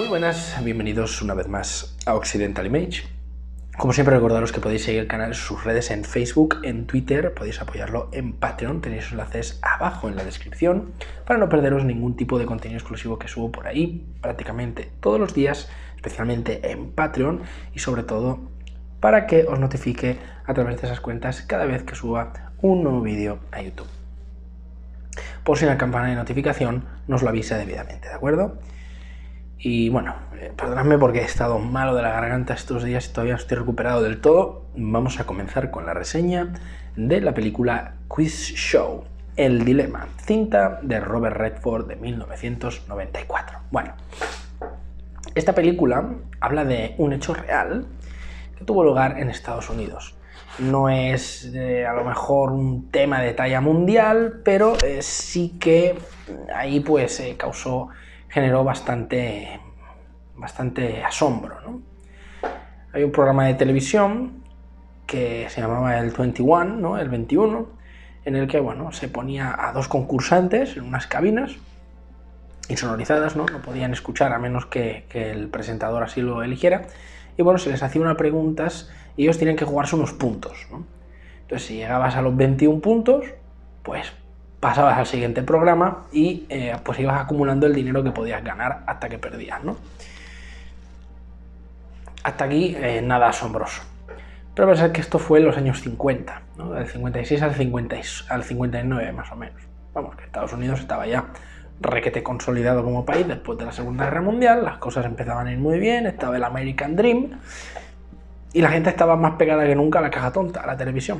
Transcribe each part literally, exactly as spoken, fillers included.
Muy buenas, bienvenidos una vez más a Occidental Image. Como siempre, recordaros que podéis seguir el canal en sus redes en Facebook, en Twitter, podéis apoyarlo en Patreon, tenéis los enlaces abajo en la descripción para no perderos ningún tipo de contenido exclusivo que subo por ahí prácticamente todos los días, especialmente en Patreon, y sobre todo para que os notifique a través de esas cuentas cada vez que suba un nuevo vídeo a YouTube. Por si la campana de notificación nos lo avisa debidamente, ¿de acuerdo? Y bueno, eh, perdonadme porque he estado malo de la garganta estos días y todavía no estoy recuperado del todo. Vamos a comenzar con la reseña de la película Quiz Show, El Dilema, cinta de Robert Redford de mil novecientos noventa y cuatro. Bueno, esta película habla de un hecho real que tuvo lugar en Estados Unidos. No es eh, a lo mejor un tema de talla mundial, pero eh, sí que ahí pues eh, causó... generó bastante, bastante asombro, ¿no? Hay un programa de televisión que se llamaba el veintiuno, ¿no? El veintiuno, en el que, bueno, se ponía a dos concursantes en unas cabinas insonorizadas, ¿no? No podían escuchar a menos que, que el presentador así lo eligiera. Y bueno, se les hacía unas preguntas y ellos tenían que jugarse unos puntos, ¿no? Entonces, si llegabas a los veintiún puntos, pues pasabas al siguiente programa y eh, pues ibas acumulando el dinero que podías ganar hasta que perdías, ¿no? Hasta aquí eh, nada asombroso. Pero pensar que esto fue en los años cincuenta, ¿no? Del cincuenta y seis al, cincuenta, al cincuenta y nueve más o menos. Vamos, que Estados Unidos estaba ya requete consolidado como país después de la Segunda Guerra Mundial, las cosas empezaban a ir muy bien, estaba el American Dream y la gente estaba más pegada que nunca a la caja tonta, a la televisión.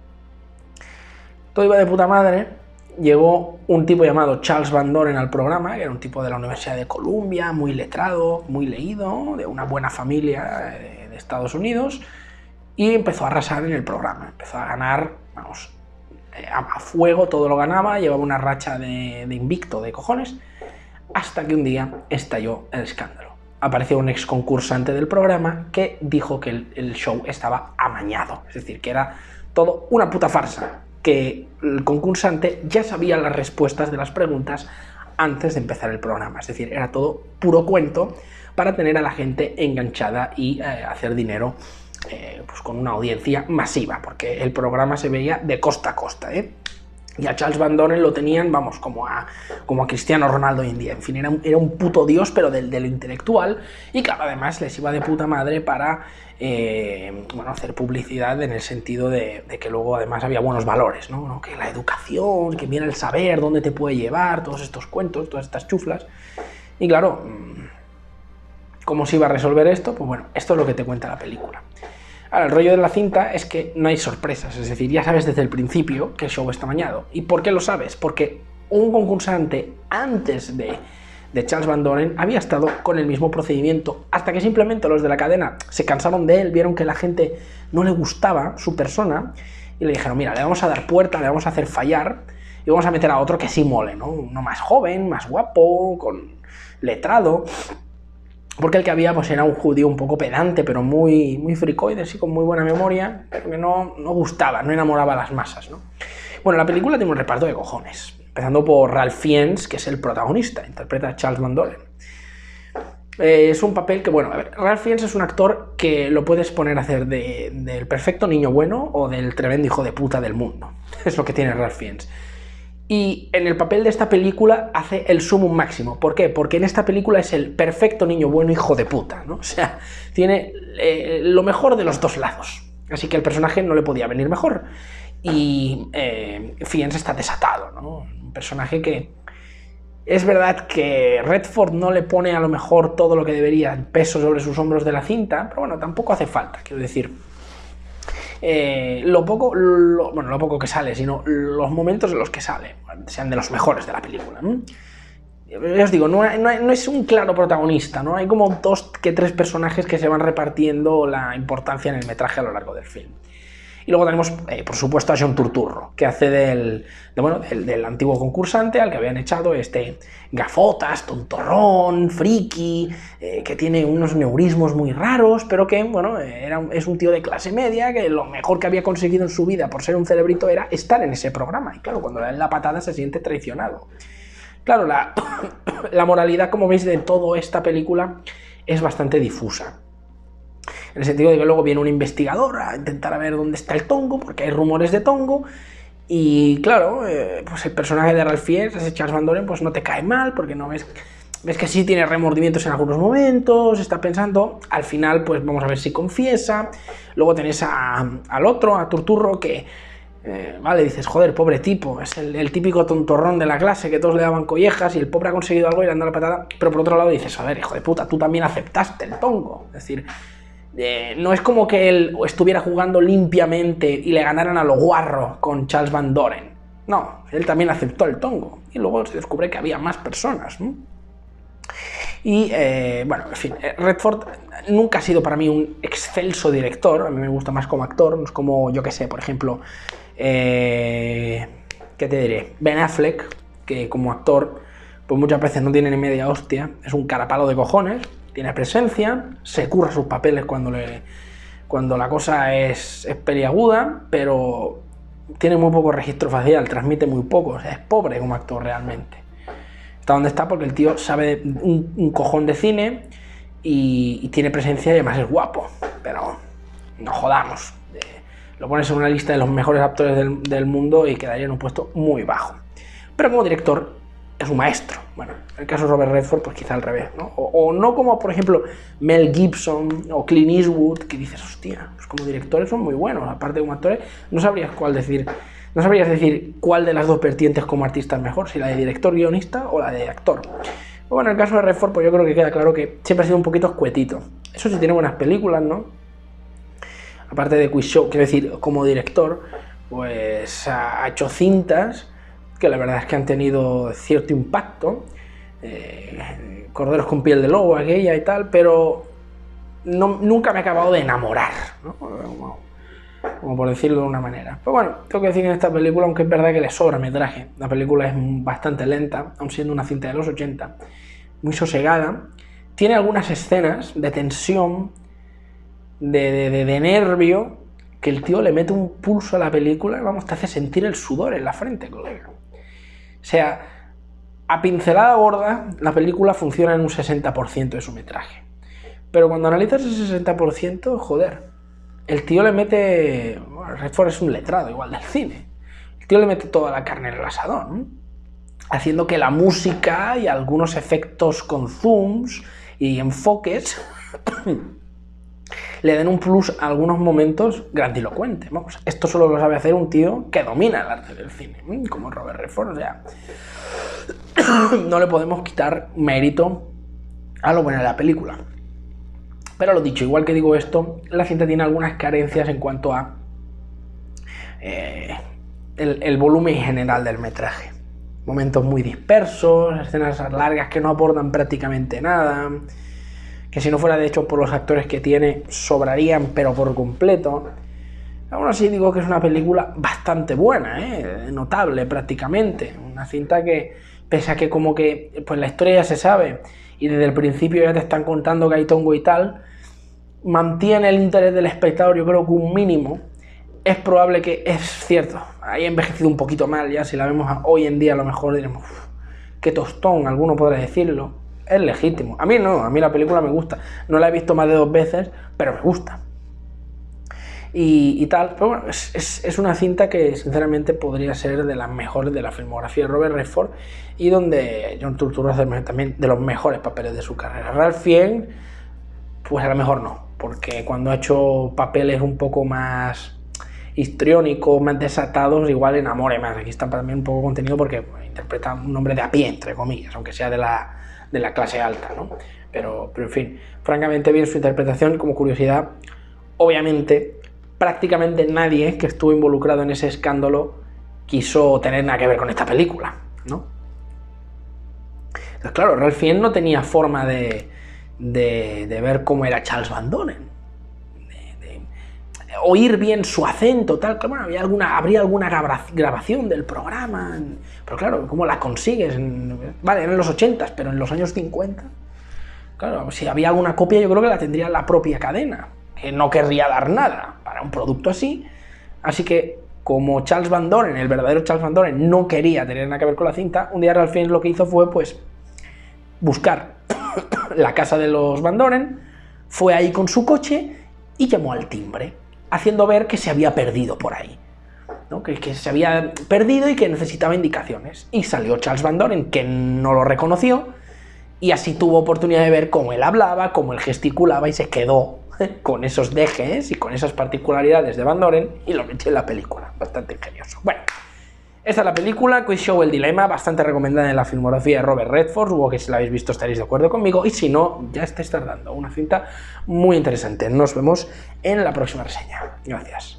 Todo iba de puta madre. Llegó un tipo llamado Charles Van Doren al programa, que era un tipo de la Universidad de Columbia, muy letrado, muy leído, de una buena familia de Estados Unidos, y empezó a arrasar en el programa. Empezó a ganar, vamos, a fuego, todo lo ganaba, llevaba una racha de, de invicto de cojones, hasta que un día estalló el escándalo. Apareció un ex concursante del programa que dijo que el, el show estaba amañado, es decir, que era todo una puta farsa, que el concursante ya sabía las respuestas de las preguntas antes de empezar el programa, es decir, era todo puro cuento para tener a la gente enganchada y eh, hacer dinero eh, pues con una audiencia masiva, porque el programa se veía de costa a costa, ¿eh? Y a Charles Van Doren lo tenían, vamos, como a, como a Cristiano Ronaldo hoy en día. En fin, era un, era un puto dios, pero del, de lo intelectual. Y claro, además les iba de puta madre para eh, bueno, hacer publicidad en el sentido de, de que luego además había buenos valores, ¿no? ¿no? Que la educación, que viene el saber, dónde te puede llevar, todos estos cuentos, todas estas chuflas. Y claro, ¿cómo se iba a resolver esto? Pues bueno, esto es lo que te cuenta la película. Ahora, el rollo de la cinta es que no hay sorpresas, es decir, ya sabes desde el principio que el show está amañado. ¿Y por qué lo sabes? Porque un concursante antes de, de Charles Van Doren había estado con el mismo procedimiento, hasta que simplemente los de la cadena se cansaron de él, vieron que la gente no le gustaba su persona y le dijeron, mira, le vamos a dar puerta, le vamos a hacer fallar y vamos a meter a otro que sí mole, ¿no? Uno más joven, más guapo, con letrado. Porque el que había pues era un judío un poco pedante, pero muy, muy fricoide, sí, con muy buena memoria, pero que no, no gustaba, no enamoraba a las masas, ¿no? Bueno, la película tiene un reparto de cojones, empezando por Ralph Fiennes, que es el protagonista, interpreta a Charles Van Doren. Eh, es un papel que, bueno, a ver, Ralph Fiennes es un actor que lo puedes poner a hacer de, del perfecto niño bueno o del tremendo hijo de puta del mundo. Es lo que tiene Ralph Fiennes. Y en el papel de esta película hace el sumum máximo. ¿Por qué? Porque en esta película es el perfecto niño bueno hijo de puta, ¿no? O sea, tiene eh, lo mejor de los dos lados. Así que el personaje no le podía venir mejor. Y eh, Fiennes está desatado, ¿no? Un personaje que... Es verdad que Redford no le pone a lo mejor todo lo que debería, el peso sobre sus hombros de la cinta, pero bueno, tampoco hace falta, quiero decir... Eh, lo poco, lo, bueno, lo poco que sale, sino los momentos en los que sale, sean de los mejores de la película, ¿no? Ya os digo, no, hay, no, hay, no es un claro protagonista, ¿no? Hay como dos que tres personajes que se van repartiendo la importancia en el metraje a lo largo del film. Y luego tenemos, eh, por supuesto, a John Turturro, que hace del, de, bueno, del, del antiguo concursante al que habían echado este gafotas, tontorrón, friki, eh, que tiene unos neurismos muy raros, pero que, bueno, era, es un tío de clase media que lo mejor que había conseguido en su vida por ser un cerebrito era estar en ese programa. Y claro, cuando le dan la patada se siente traicionado. Claro, la, la moralidad, como veis, de toda esta película es bastante difusa. En el sentido de que luego viene un investigador a intentar a ver dónde está el tongo, porque hay rumores de tongo, y claro, eh, pues el personaje de Ralph Fiennes, ese Charles Van Doren, pues no te cae mal, porque no ves, ves que sí tiene remordimientos en algunos momentos, está pensando, al final pues vamos a ver si confiesa. Luego tenés a, al otro, a Turturro, que, eh, vale, dices, joder, pobre tipo, es el, el típico tontorrón de la clase que todos le daban collejas y el pobre ha conseguido algo y le han dado la patada, pero por otro lado dices, a ver, hijo de puta, tú también aceptaste el tongo, es decir... Eh, no es como que él estuviera jugando limpiamente y le ganaran a lo guarro con Charles Van Doren. No, él también aceptó el tongo. Y luego se descubre que había más personas, ¿no? Y, eh, bueno, en fin, Redford nunca ha sido para mí un excelso director. A mí me gusta más como actor. No es como, yo que sé, por ejemplo, eh, ¿qué te diré? Ben Affleck, que como actor, pues muchas veces no tiene ni media hostia. Es un carapalo de cojones. Tiene presencia, se curra sus papeles cuando, le, cuando la cosa es, es peliaguda, pero tiene muy poco registro facial, transmite muy poco, o sea, es pobre como actor realmente. Está donde está porque el tío sabe un, un cojón de cine y, y tiene presencia y además es guapo, pero no jodamos. Eh, lo pones en una lista de los mejores actores del, del mundo y quedaría en un puesto muy bajo. Pero como director es un maestro. Bueno, en el caso de Robert Redford, pues quizá al revés, ¿no? O, o no como, por ejemplo, Mel Gibson o Clint Eastwood, que dices, hostia, pues como directores son muy buenos, aparte como actores, no sabrías cuál decir, no sabrías decir cuál de las dos vertientes como artista es mejor, si la de director guionista o la de actor. Pero bueno, en el caso de Redford, pues yo creo que queda claro que siempre ha sido un poquito escuetito. Eso sí, tiene buenas películas, ¿no? Aparte de Quiz Show, quiero decir, como director, pues ha hecho cintas que la verdad es que han tenido cierto impacto, eh, Corderos con piel de lobo, aquella y tal, pero no, nunca me he acabado de enamorar, ¿no? Como, como por decirlo de una manera. Pero bueno, tengo que decir que en esta película, aunque es verdad que le sobra metraje, la película es bastante lenta, aun siendo una cinta de los ochenta, muy sosegada, tiene algunas escenas de tensión, de, de, de, de nervio, que el tío le mete un pulso a la película y vamos, te hace sentir el sudor en la frente, colega. O sea, a pincelada gorda, la película funciona en un sesenta por ciento de su metraje. Pero cuando analizas ese sesenta por ciento, joder, el tío le mete... Bueno, Redford es un letrado igual del cine. El tío le mete toda la carne en el asador, ¿no? Haciendo que la música y algunos efectos con zooms y enfoques le den un plus a algunos momentos grandilocuentes. Vamos, esto solo lo sabe hacer un tío que domina el arte del cine, como Robert Redford. O sea, no le podemos quitar mérito a lo bueno de la película. Pero lo dicho, igual que digo esto, la cinta tiene algunas carencias en cuanto a eh, el, el volumen general del metraje. Momentos muy dispersos, escenas largas que no aportan prácticamente nada, que si no fuera de hecho por los actores que tiene, sobrarían pero por completo. Aún así digo que es una película bastante buena, ¿eh? Notable prácticamente. Una cinta que, pese a que como que pues la historia ya se sabe y desde el principio ya te están contando que hay tongo y tal, mantiene el interés del espectador, yo creo que un mínimo. Es probable que, es cierto, haya envejecido un poquito mal, ya si la vemos hoy en día a lo mejor diremos, uff, qué tostón, alguno podrá decirlo. Es legítimo. A mí no, a mí la película me gusta. No la he visto más de dos veces, pero me gusta. Y, y tal, pero bueno, es, es, es una cinta que sinceramente podría ser de las mejores de la filmografía de Robert Redford y donde John Turturro hace también de los mejores papeles de su carrera. Ralph Fiennes, pues a lo mejor no, porque cuando ha hecho papeles un poco más histriónicos, más desatados, igual enamore más. Aquí está también un poco contenido porque bueno, interpreta un hombre de a pie, entre comillas, aunque sea de la, de la clase alta, ¿no? Pero, pero en fin, francamente bien su interpretación. Como curiosidad, obviamente, prácticamente nadie que estuvo involucrado en ese escándalo quiso tener nada que ver con esta película, ¿no? Entonces, claro, Ralph Fiennes no tenía forma de, de, de ver cómo era Charles Van Doren, de, de, de oír bien su acento, tal. Bueno, había alguna, habría alguna grabación del programa, pero claro, ¿cómo la consigues? Vale, en los ochentas, pero en los años cincuenta, claro, si había alguna copia yo creo que la tendría la propia cadena, que no querría dar nada para un producto así, así que como Charles Van Doren, el verdadero Charles Van Doren, no quería tener nada que ver con la cinta, un día Ralph Fiennes lo que hizo fue, pues, buscar la casa de los Van Doren, fue ahí con su coche y llamó al timbre, haciendo ver que se había perdido por ahí, ¿no? que, que se había perdido y que necesitaba indicaciones. Y salió Charles Van Doren, que no lo reconoció, y así tuvo oportunidad de ver cómo él hablaba, cómo él gesticulaba, y se quedó con esos dejes y con esas particularidades de Van Doren y lo metió en la película. Bastante ingenioso. Bueno, esta es la película, Quiz Show El Dilema, bastante recomendada en la filmografía de Robert Redford. Supongo que si la habéis visto estaréis de acuerdo conmigo, y si no, ya estáis tardando. Una cinta muy interesante. Nos vemos en la próxima reseña. Gracias.